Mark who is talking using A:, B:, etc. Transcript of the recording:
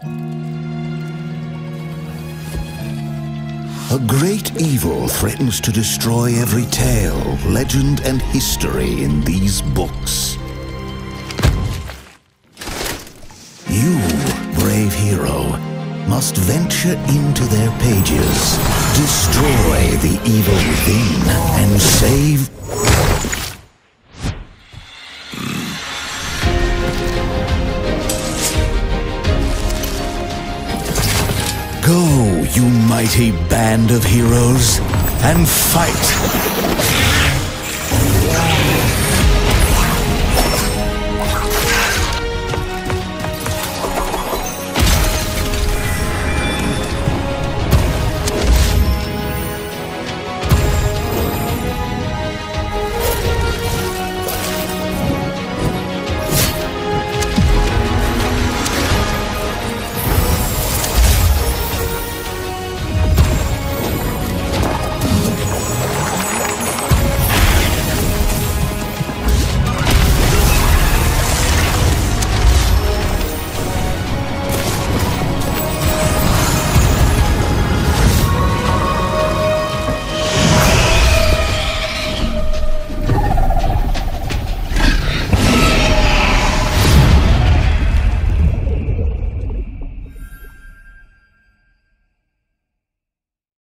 A: A great evil threatens to destroy every tale, legend, and history in these books. You, brave hero, must venture into their pages, destroy the evil within, and save... Go, you mighty band of heroes, and fight!